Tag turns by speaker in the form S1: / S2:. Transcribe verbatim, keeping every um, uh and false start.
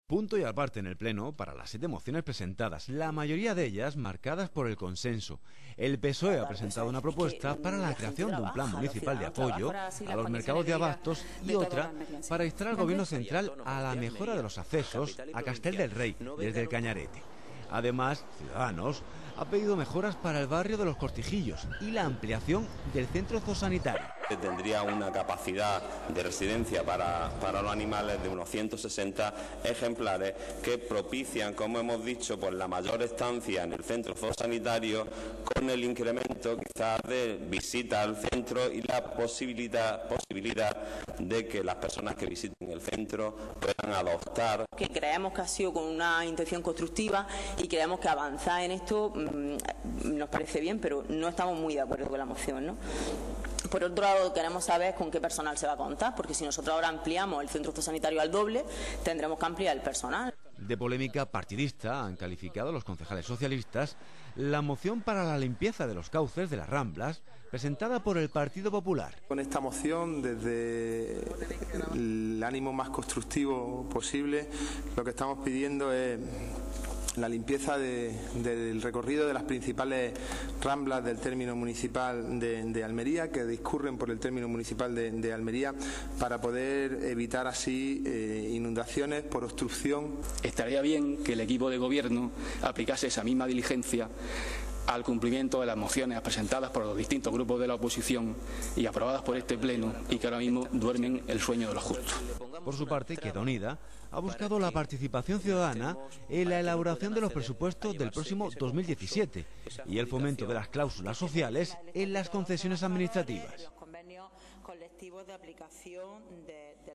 S1: Punto y aparte en el Pleno para las siete mociones presentadas, la mayoría de ellas marcadas por el consenso. El P S O E ha presentado una propuesta para la creación de un plan municipal de apoyo a los mercados de abastos y otra para instar al Gobierno central a la mejora de los accesos a Castel del Rey desde el Cañarete. Además, Ciudadanos ha pedido mejoras para el barrio de los Cortijillos y la ampliación del centro zoosanitario.
S2: Tendría una capacidad de residencia para, para los animales de unos ciento sesenta ejemplares que propician, como hemos dicho, pues la mayor estancia en el centro zoosanitario con el incremento quizás de visita al centro y la posibilidad, posibilidad de que las personas que visiten el centro puedan adoptar.
S3: Que creemos que ha sido con una intención constructiva y creemos que avanzar en esto mmm, nos parece bien, pero no estamos muy de acuerdo con la moción, ¿no? Por otro lado, queremos saber con qué personal se va a contar, porque si nosotros ahora ampliamos el centro zoosanitario al doble, tendremos que ampliar el personal.
S1: De polémica partidista han calificado los concejales socialistas la moción para la limpieza de los cauces de las Ramblas, presentada por el Partido Popular.
S4: Con esta moción, desde el ánimo más constructivo posible, lo que estamos pidiendo es la limpieza de, del recorrido de las principales ramblas del término municipal de, de Almería, que discurren por el término municipal de, de Almería, para poder evitar así eh, inundaciones por obstrucción.
S5: Estaría bien que el equipo de gobierno aplicase esa misma diligencia al cumplimiento de las mociones presentadas por los distintos grupos de la oposición y aprobadas por este Pleno, y que ahora mismo duermen el sueño de los justos.
S1: Por su parte, Queda Unida ha buscado la participación ciudadana en la elaboración de los presupuestos del próximo dos mil diecisiete y el fomento de las cláusulas sociales en las concesiones administrativas.
S3: Los convenios colectivos de aplicación de